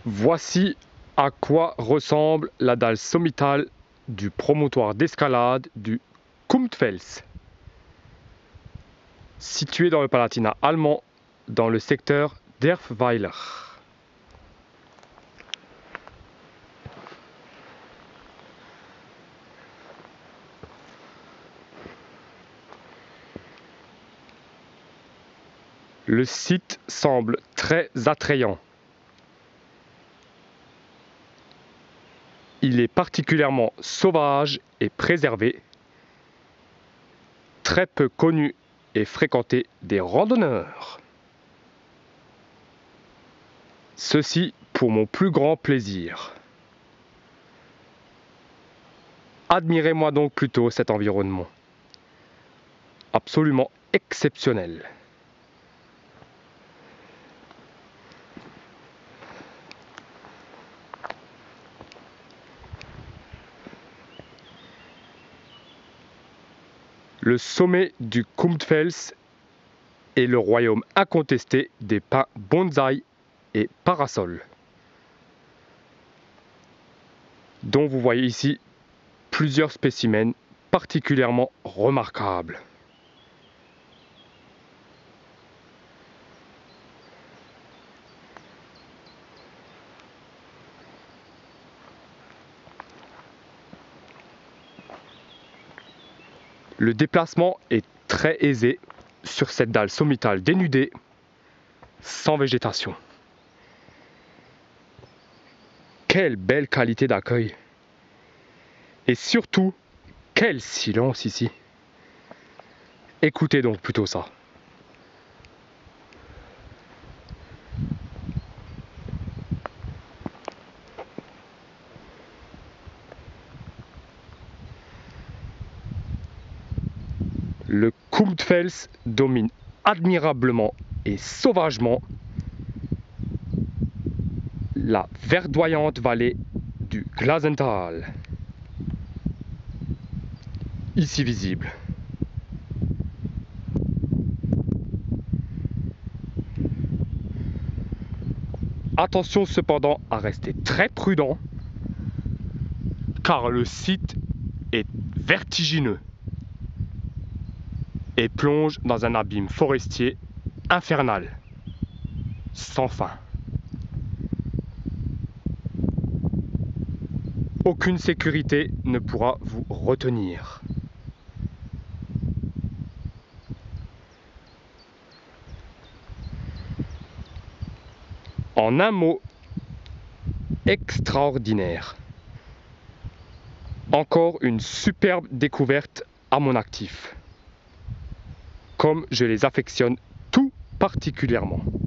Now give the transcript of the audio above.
Voici à quoi ressemble la dalle sommitale du promontoire d'escalade du Kumpfels, situé dans le Palatinat allemand, dans le secteur d'Erfweiler. Le site semble très attrayant. Il est particulièrement sauvage et préservé, très peu connu et fréquenté des randonneurs. Ceci pour mon plus grand plaisir. Admirez-moi donc plutôt cet environnement. Absolument exceptionnel. Le sommet du Kumpfels est le royaume incontesté des pins bonsaï et parasols, dont vous voyez ici plusieurs spécimens particulièrement remarquables. Le déplacement est très aisé sur cette dalle sommitale dénudée, sans végétation. Quelle belle qualité d'accueil! Et surtout, quel silence ici! Écoutez donc plutôt ça. Le Kumpfels domine admirablement et sauvagement la verdoyante vallée du Glasental, ici visible. Attention cependant à rester très prudent, car le site est vertigineux et plonge dans un abîme forestier infernal, sans fin. Aucune sécurité ne pourra vous retenir. En un mot, extraordinaire. Encore une superbe découverte à mon actif, comme je les affectionne tout particulièrement.